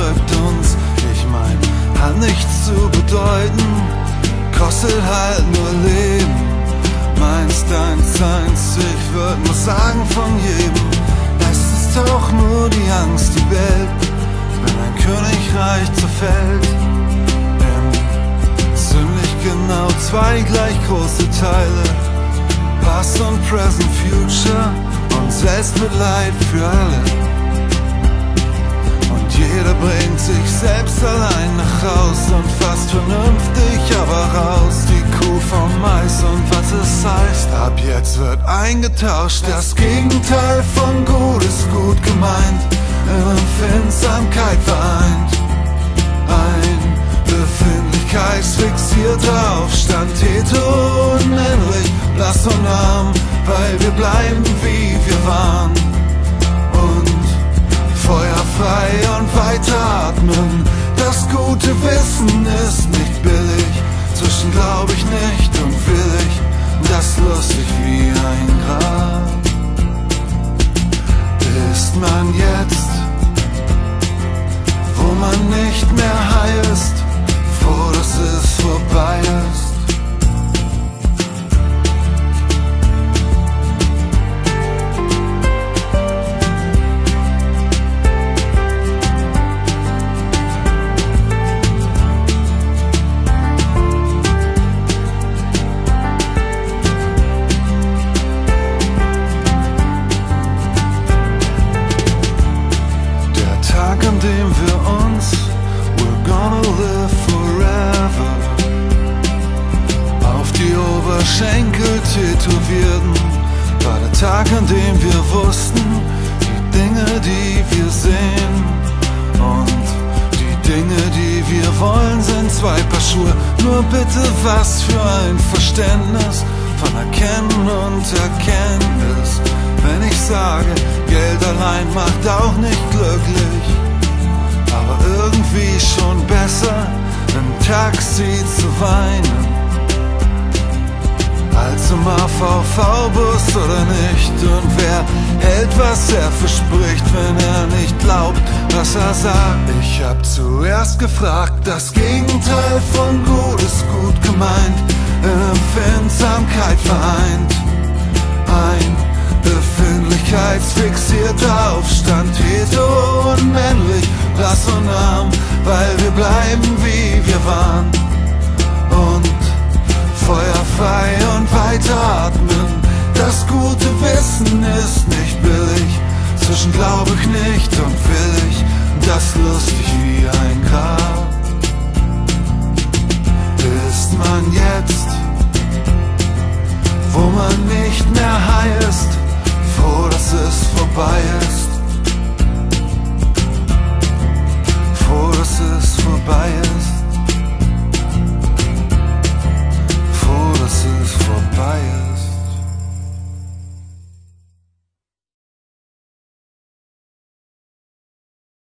verrückt uns. Ich mein, hat nichts zu bedeuten, kostet halt nur Leben. Meins, deins, seins, ich würd mal sagen von jedem. Es ist auch nur die Angst, die Welt, wenn ein Königreich zerfällt. In ziemlich genau zwei gleich große Teile, Past und Present, Future und Selbstmitleid für alle. Und jeder bringt sich selbst allein nach Haus und fast vernünftig, aber raus. Die Kuh vom Mais und was es heißt, ab jetzt wird eingetauscht. Das Gegenteil von gut ist gut gemeint, in Empfindsamkeit vereint. Ein befindlichkeitsfixierter Aufstand, hetero unmännlich, blass und arm, weil wir bleiben wie wir waren. Und feuerfrei und weiteratmen, das gute Wissen ist nicht billig. Zwischen glaub ich nicht und will ich, das lustig wie ein Grab. Ist man jetzt, wo man nicht mehr heißt, froh, dass es vorbei ist. An dem wir uns We're gonna live forever auf die Oberschenkel tätowierten, war der Tag, an dem wir wussten, die Dinge, die wir sehen und die Dinge, die wir wollen, sind zwei Paar Schuhe. Nur bitte, was für ein Verständnis von Erkennen und Erkenntnis, wenn ich sage, Geld allein macht auch nicht glücklich, aber irgendwie schon besser, im Taxi zu weinen, als im AVV-Bus oder nicht. Und wer hält, was er verspricht, wenn er nicht glaubt, was er sagt? Ich hab zuerst gefragt, das Gegenteil von gut ist gut gemeint, in Empfindsamkeit vereint. Ein befindlichkeitsfixierter Aufstand, hetero und männlich, blass und arm, weil wir bleiben wie wir waren. Und feuerfrei und weiteratmen, das gute Wissen ist nicht billig. Zwischen glaub ich nicht und will